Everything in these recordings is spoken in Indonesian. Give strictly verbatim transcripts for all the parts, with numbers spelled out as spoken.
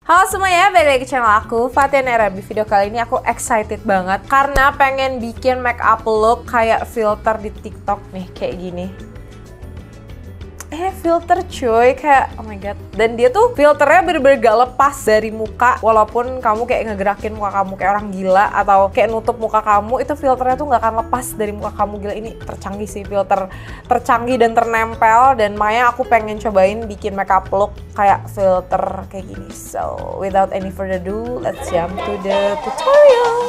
Halo semuanya, balik lagi ke channel aku, Fathia Naira. Di video kali ini aku excited banget karena pengen bikin makeup look kayak filter di TikTok nih, kayak gini. Eh, filter cuy, kayak oh my god. Dan dia tuh filternya bener-bener gak lepas dari muka. Walaupun kamu kayak ngegerakin muka kamu kayak orang gila atau kayak nutup muka kamu, itu filternya tuh gak akan lepas dari muka kamu. Gila, ini tercanggih sih, filter tercanggih dan ternempel. Dan makanya aku pengen cobain bikin makeup look kayak filter kayak gini. So, without any further ado, let's jump to the tutorial.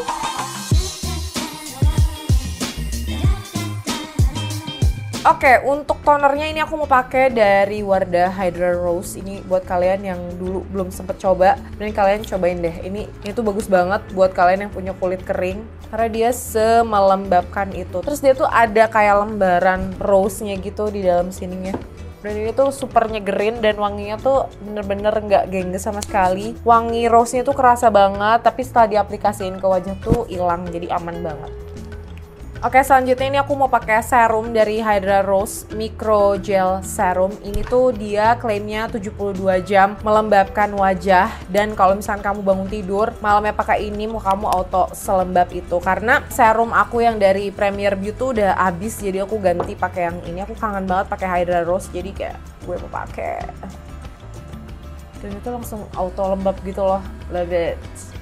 Oke, untuk tonernya ini aku mau pakai dari Wardah Hydra Rose. Ini buat kalian yang dulu belum sempet coba, dan kalian cobain deh. Ini ini tuh bagus banget buat kalian yang punya kulit kering karena dia semelembabkan itu. Terus dia tuh ada kayak lembaran rose-nya gitu di dalam sininya. Dan ini tuh super nyegerin dan wanginya tuh bener-bener nggak gengges sama sekali. Wangi rose-nya tuh kerasa banget, tapi setelah diaplikasiin ke wajah tuh hilang, jadi aman banget. Oke, selanjutnya ini aku mau pakai serum dari Hydra Rose Micro Gel Serum. Ini tuh dia klaimnya tujuh puluh dua jam melembabkan wajah. Dan kalau misalnya kamu bangun tidur, malamnya pakai ini, mau kamu auto selembab itu. Karena serum aku yang dari Premier Beauty tuh udah habis, jadi aku ganti pakai yang ini. Aku kangen banget pakai Hydra Rose, jadi kayak gue mau pakai. Dan itu langsung auto lembab gitu loh, love it.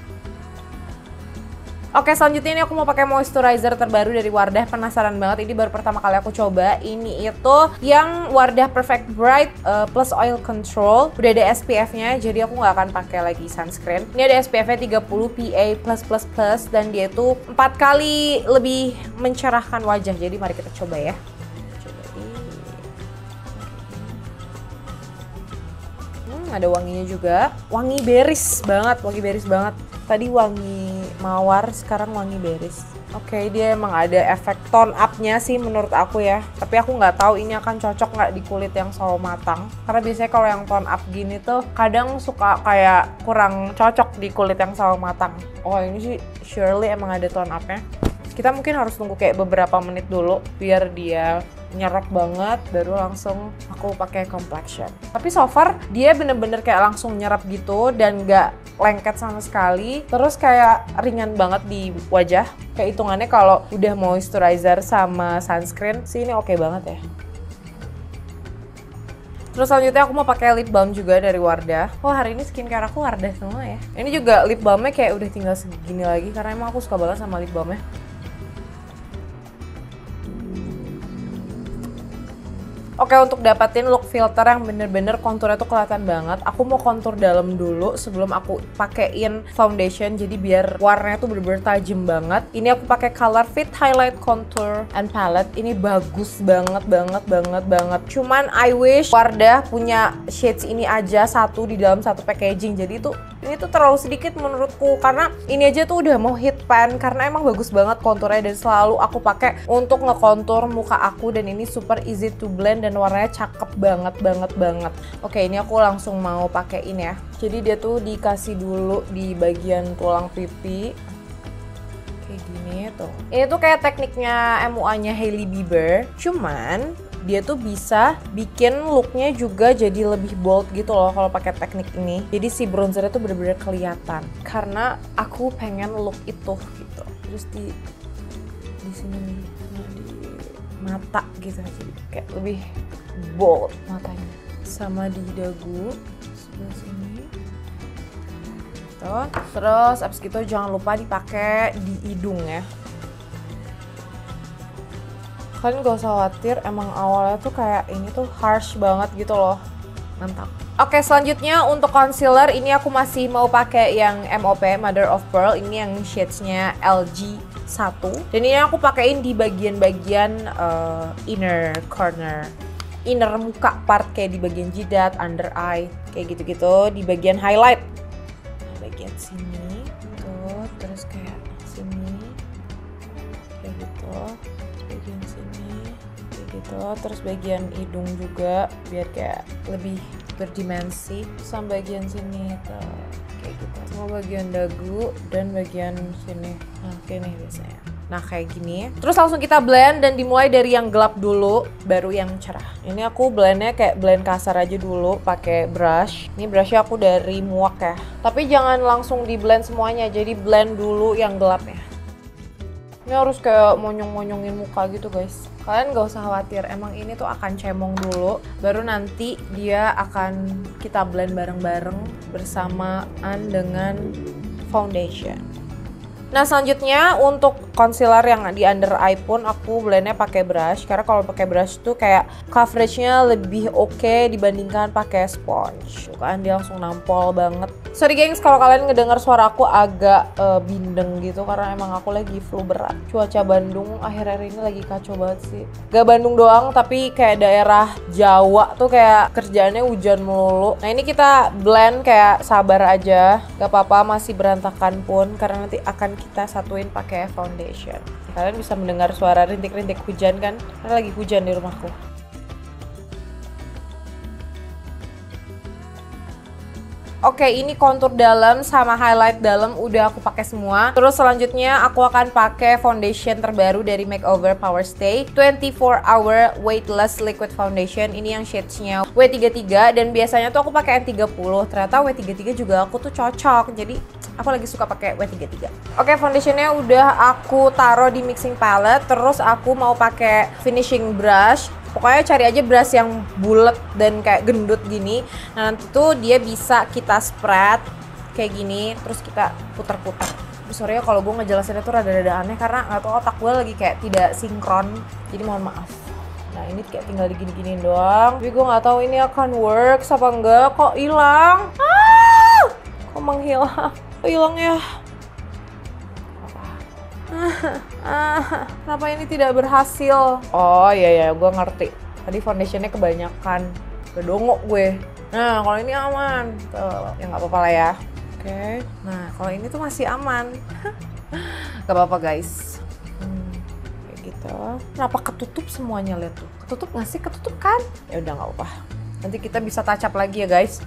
Oke, selanjutnya ini aku mau pakai moisturizer terbaru dari Wardah. Penasaran banget, ini baru pertama kali aku coba. Ini itu yang Wardah Perfect Bright uh, Plus Oil Control. Udah ada S P F-nya, jadi aku nggak akan pakai lagi sunscreen. Ini ada S P F-nya tiga puluh P A plus plus plus, dan dia itu empat kali lebih mencerahkan wajah. Jadi mari kita coba ya. Hmm, ada wanginya juga. Wangi beris banget, wangi beris banget. Tadi wangi mawar, sekarang wangi beris. Oke, dia emang ada efek tone up-nya sih menurut aku ya. Tapi aku nggak tahu ini akan cocok nggak di kulit yang sawo matang. Karena biasanya kalau yang tone up gini tuh kadang suka kayak kurang cocok di kulit yang sawo matang. Oh, ini sih surely emang ada tone up-nya. Kita mungkin harus tunggu kayak beberapa menit dulu biar dia nyerap banget, baru langsung aku pakai complexion. Tapi so far dia bener-bener kayak langsung nyerap gitu dan nggak lengket sama sekali. Terus kayak ringan banget di wajah. Kayak hitungannya kalau udah moisturizer sama sunscreen sih ini oke banget ya. Terus selanjutnya aku mau pakai lip balm juga dari Wardah. Oh, hari ini skincare aku Wardah semua ya. Ini juga lip balmnya kayak udah tinggal segini lagi karena emang aku suka banget sama lip balmnya. Oke, untuk dapetin look filter yang bener-bener konturnya tuh kelihatan banget, aku mau kontur dalam dulu sebelum aku pakein foundation, jadi biar warnanya tuh bener-bener tajam banget. Ini aku pakai Color Fit Highlight Contour and Palette. Ini bagus banget, banget, banget, banget. Cuman I wish Wardah punya shades ini aja satu di dalam satu packaging. Jadi tuh ini tuh terlalu sedikit menurutku, karena ini aja tuh udah mau hit pan karena emang bagus banget konturnya dan selalu aku pakai untuk ngekontur muka aku, dan ini super easy to blend dan warnanya cakep banget banget banget. Oke, ini aku langsung mau pakein ya. Jadi dia tuh dikasih dulu di bagian tulang pipi kayak gini tuh. Ini tuh kayak tekniknya M U A-nya Hailey Bieber, cuman dia tuh bisa bikin looknya juga jadi lebih bold gitu loh kalau pakai teknik ini. Jadi si bronzernya tuh bener-bener kelihatan karena aku pengen look itu gitu. Terus di di sini nih, di mata gitu, jadi kayak lebih bold matanya. Sama di dagu sebelah sini. Tuh. Terus abis gitu jangan lupa dipakai di hidung ya. Kalian gak usah khawatir, emang awalnya tuh kayak ini tuh harsh banget gitu loh. Mantap. Oke, selanjutnya untuk concealer ini aku masih mau pakai yang M O P Mother of Pearl. Ini yang shadesnya L G satu. Dan ini aku pakein di bagian-bagian uh, inner corner, inner muka part, kayak di bagian jidat, under eye, kayak gitu-gitu. Di bagian highlight, nah, bagian sini tuh, terus kayak sini, kayak gitu. Bagian sini kayak gitu, terus bagian hidung juga biar kayak lebih berdimensi, sama bagian sini tuh kayak gitu, sama bagian dagu dan bagian sini. Nah, kayak nih biasanya. Nah kayak gini. Terus langsung kita blend dan dimulai dari yang gelap dulu, baru yang cerah. Ini aku blendnya kayak blend kasar aja dulu pakai brush. Ini brushnya aku dari Muak ya. Tapi jangan langsung di blend semuanya, jadi blend dulu yang gelapnya. Ini harus kayak monyong-monyongin muka gitu guys. Kalian gak usah khawatir, emang ini tuh akan cemong dulu, baru nanti dia akan kita blend bareng-bareng bersamaan dengan foundation. Nah selanjutnya untuk concealer yang di under eye pun aku blendnya pakai brush, karena kalau pakai brush tuh kayak coveragenya lebih oke okay dibandingkan pakai sponge. Kan dia langsung nampol banget. Sorry gengs kalau kalian ngedengar suara aku agak uh, bindeng gitu karena emang aku lagi flu berat. Cuaca Bandung akhir-akhir ini lagi kacau banget sih. Gak Bandung doang tapi kayak daerah Jawa tuh kayak kerjaannya hujan melulu. Nah ini kita blend kayak sabar aja, gak apa-apa masih berantakan pun karena nanti akan kita satuin pakai foundation. Kalian bisa mendengar suara rintik-rintik hujan kan? Karena lagi hujan di rumahku. Oke, ini kontur dalam sama highlight dalam udah aku pakai semua. Terus selanjutnya aku akan pakai foundation terbaru dari Makeover Power Stay twenty-four hour Weightless Liquid Foundation. Ini yang shades-nya W tiga puluh tiga dan biasanya tuh aku pakai N tiga puluh. Ternyata W tiga puluh tiga juga aku tuh cocok. Jadi aku lagi suka pakai W tiga puluh tiga. Oke, foundationnya udah aku taruh di mixing palette. Terus aku mau pakai finishing brush. Pokoknya cari aja brush yang bulat dan kayak gendut gini. Nah nanti tuh dia bisa kita spread kayak gini, terus kita putar-putar. Sorry ya kalau gue ngejelasinnya tuh rada-rada aneh karena nggak tahu otak gue lagi kayak tidak sinkron. Jadi mohon maaf. Nah ini kayak tinggal digini-giniin doang. Tapi gue nggak tahu ini akan works apa enggak. Kok hilang? Ah! Kok menghilang? Kok hilang ya? Ah, kenapa ini tidak berhasil? Oh iya ya, gue ngerti. Tadi foundationnya kebanyakan. Kedongok gue. Nah, kalau ini aman. Tuh, ya nggak apa-apa lah ya. Oke. Okay. Nah, kalau ini tuh masih aman. Gak apa-apa guys. Hmm, kayak gitu. Kenapa ketutup semuanya lihat tuh? Ketutup nggak sih? Ketutup kan? Ya udah nggak apa-apa. Nanti kita bisa touch up lagi ya guys.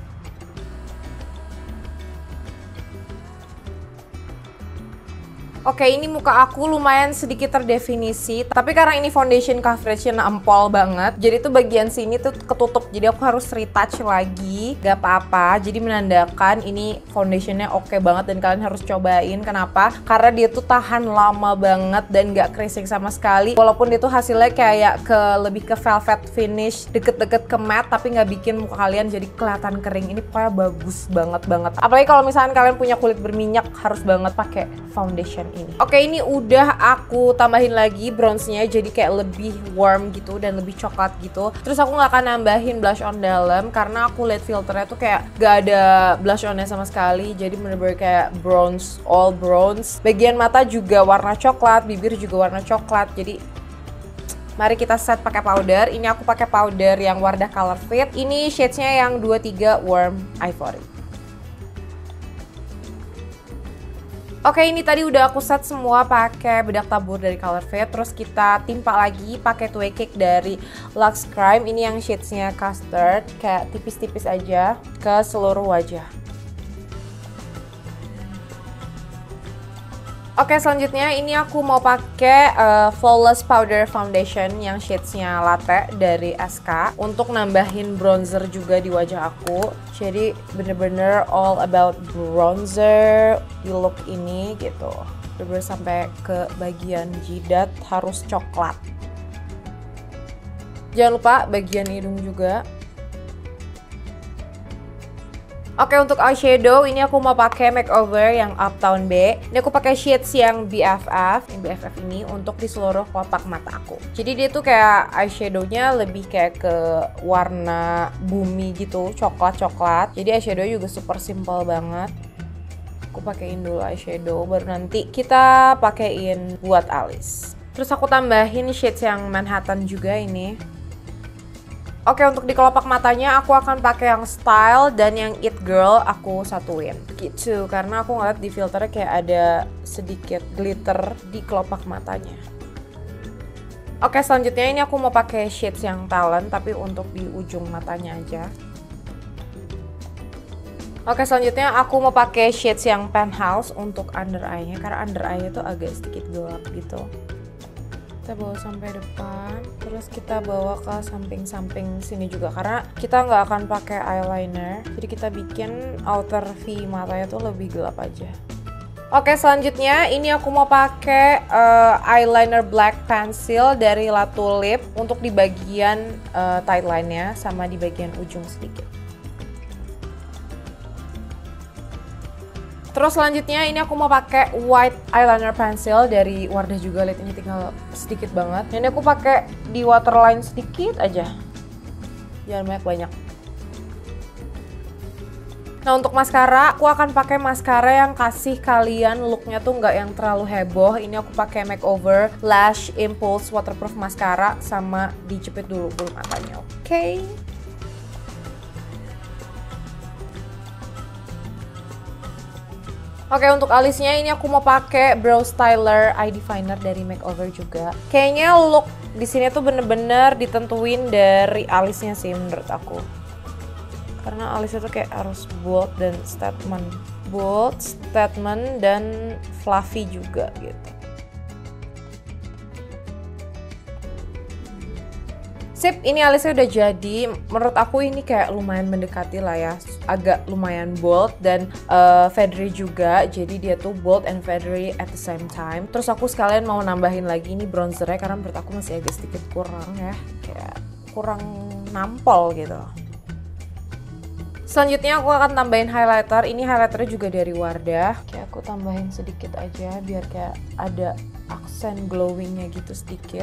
Oke, ini muka aku lumayan sedikit terdefinisi, tapi karena ini foundation coverage-nya nampol banget, jadi tuh bagian sini tuh ketutup, jadi aku harus retouch lagi. Gak apa-apa, jadi menandakan ini foundationnya oke banget dan kalian harus cobain. Kenapa? Karena dia tuh tahan lama banget dan gak creasing sama sekali. Walaupun dia tuh hasilnya kayak ke lebih ke velvet finish, deket-deket ke matte, tapi gak bikin muka kalian jadi kelihatan kering. Ini pokoknya bagus banget banget. Apalagi kalau misalkan kalian punya kulit berminyak, harus banget pakai foundation ini. Oke, ini udah aku tambahin lagi bronze-nya jadi kayak lebih warm gitu dan lebih coklat gitu. Terus aku nggak akan nambahin blush on dalam karena aku liat filternya tuh kayak gak ada blush on-nya sama sekali. Jadi bener-bener kayak bronze, all bronze. Bagian mata juga warna coklat, bibir juga warna coklat. Jadi mari kita set pakai powder. Ini aku pakai powder yang Wardah Color Fit. Ini shades-nya yang dua puluh tiga Warm Ivory. Oke, ini tadi udah aku set semua pakai bedak tabur dari Color Fit. Terus kita timpa lagi pakai Two Cake dari Luxe Crime. Ini yang shades-nya custard, kayak tipis-tipis aja ke seluruh wajah. Oke, selanjutnya ini aku mau pakai uh, Flawless Powder Foundation yang shades-nya latte dari S K untuk nambahin bronzer juga di wajah aku. Jadi bener-bener all about bronzer di look ini gitu. Bener-bener sampai ke bagian jidat harus coklat. Jangan lupa bagian hidung juga. Oke, untuk eyeshadow ini aku mau pakai Makeover yang Uptown B. Ini aku pakai shades yang B F F, yang B F F ini untuk di seluruh kotak mata aku. Jadi dia tuh kayak eyeshadownya lebih kayak ke warna bumi gitu, coklat-coklat. Jadi eyeshadow juga super simple banget. Aku pakein dulu eyeshadow, baru nanti kita pakein buat alis. Terus aku tambahin shades yang Manhattan juga ini. Oke, untuk di kelopak matanya aku akan pakai yang Style dan yang It Girl aku satuin gitu, karena aku ngeliat di filternya kayak ada sedikit glitter di kelopak matanya. Oke, selanjutnya ini aku mau pakai shades yang Talent tapi untuk di ujung matanya aja. Oke, selanjutnya aku mau pakai shades yang Penthouse untuk under eye-nya karena under eye-nya tuh agak sedikit gelap gitu. Kita bawa sampai depan, terus kita bawa ke samping-samping sini juga karena kita nggak akan pakai eyeliner. Jadi kita bikin outer V matanya tuh lebih gelap aja. Oke, selanjutnya ini aku mau pakai uh, eyeliner black pencil dari Latu Lip untuk di bagian uh, tight line-nya sama di bagian ujung sedikit. Terus selanjutnya ini aku mau pakai white eyeliner pencil dari Wardah juga, lihat ini tinggal sedikit banget. Ini aku pakai di waterline sedikit aja, jangan banyak-banyak. Nah untuk maskara, aku akan pakai maskara yang kasih kalian looknya tuh nggak yang terlalu heboh. Ini aku pakai Makeover Lash Impulse Waterproof Mascara sama dijepit dulu bulu matanya, oke? Okay? Oke, untuk alisnya ini aku mau pakai Brow Styler Eye Definer dari Makeover juga. Kayaknya look di sini tuh bener-bener ditentuin dari alisnya sih menurut aku. Karena alisnya tuh kayak harus bold dan statement. Bold, statement, dan fluffy juga gitu. Sip, ini alisnya udah jadi. Menurut aku ini kayak lumayan mendekati lah ya. Agak lumayan bold dan uh, feathery juga. Jadi dia tuh bold and feathery at the same time. Terus aku sekalian mau nambahin lagi ini bronzernya karena menurut aku masih agak sedikit kurang ya. Kayak kurang nampol gitu. Selanjutnya aku akan tambahin highlighter. Ini highlighternya juga dari Wardah. Kayak aku tambahin sedikit aja biar kayak ada aksen glowingnya gitu sedikit.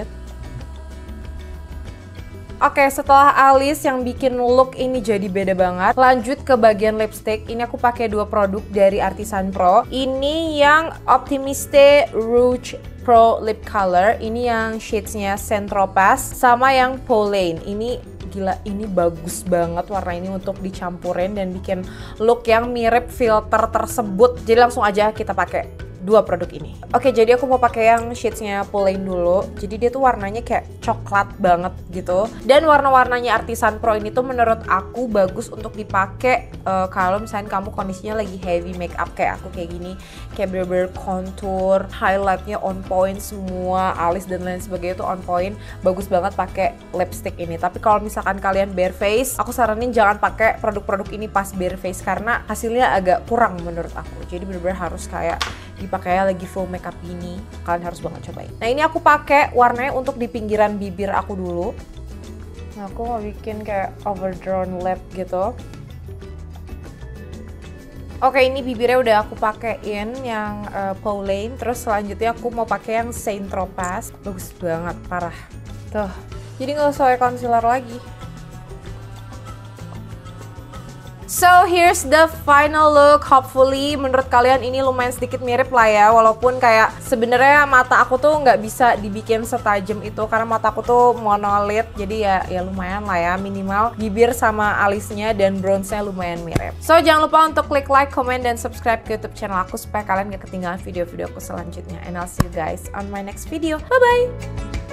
Oke, setelah alis yang bikin look ini jadi beda banget, lanjut ke bagian lipstick. Ini aku pakai dua produk dari Artisan Pro. Ini yang Optimiste Rouge Pro Lip Color. Ini yang shadesnya Centropas sama yang Pauline. Ini gila, ini bagus banget warna ini untuk dicampurin dan bikin look yang mirip filter tersebut. Jadi langsung aja kita pakai dua produk ini. Oke, jadi aku mau pakai yang shadesnya Pauline dulu. Jadi dia tuh warnanya kayak coklat banget gitu. Dan warna-warnanya Artisan Pro ini tuh menurut aku bagus untuk dipakai uh, kalau misalnya kamu kondisinya lagi heavy makeup kayak aku kayak gini, kayak bener-bener contour, highlightnya on point semua, alis dan lain sebagainya tuh on point. Bagus banget pakai lipstick ini. Tapi kalau misalkan kalian bare face, aku saranin jangan pakai produk-produk ini pas bare face karena hasilnya agak kurang menurut aku. Jadi bener-bener harus kayak dipakainya lagi full makeup ini, kalian harus banget cobain. Nah ini aku pakai warnanya untuk di pinggiran bibir aku dulu. Nah aku mau bikin kayak overdrawn lip gitu. Oke, ini bibirnya udah aku pakein yang uh, Pauline. Terus selanjutnya aku mau pakai yang Saint Tropez. Bagus banget, parah. Tuh, jadi nggak usah pakai concealer lagi. So here's the final look. Hopefully menurut kalian ini lumayan sedikit mirip lah ya. Walaupun kayak sebenarnya mata aku tuh nggak bisa dibikin setajam itu karena mata aku tuh monolid. Jadi ya ya lumayan lah ya, minimal bibir sama alisnya dan bronze-nya lumayan mirip. So jangan lupa untuk klik like, comment, dan subscribe ke YouTube channel aku supaya kalian gak ketinggalan video-video aku selanjutnya. And I'll see you guys on my next video. Bye bye.